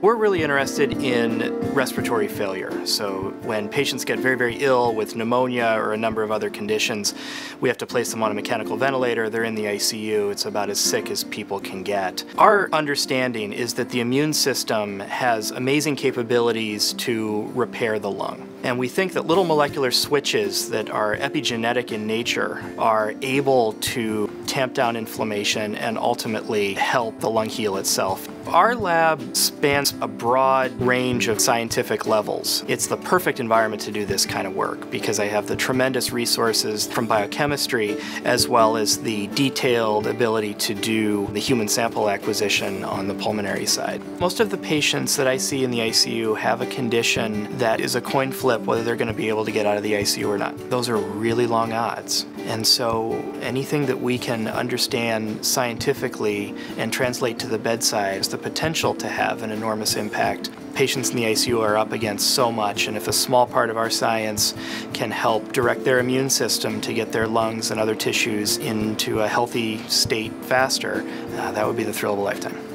We're really interested in respiratory failure. So when patients get very, very ill with pneumonia or a number of other conditions, we have to place them on a mechanical ventilator. They're in the ICU. It's about as sick as people can get. Our understanding is that the immune system has amazing capabilities to repair the lung. And we think that little molecular switches that are epigenetic in nature are able to tamp down inflammation and ultimately help the lung heal itself. Our lab spans a broad range of scientific levels. It's the perfect environment to do this kind of work because I have the tremendous resources from biochemistry as well as the detailed ability to do the human sample acquisition on the pulmonary side. Most of the patients that I see in the ICU have a condition that is a coin flip whether they're going to be able to get out of the ICU or not. Those are really long odds. And so anything that we can understand scientifically and translate to the bedside has the potential to have an enormous impact. Patients in the ICU are up against so much, and if a small part of our science can help direct their immune system to get their lungs and other tissues into a healthy state faster, that would be the thrill of a lifetime.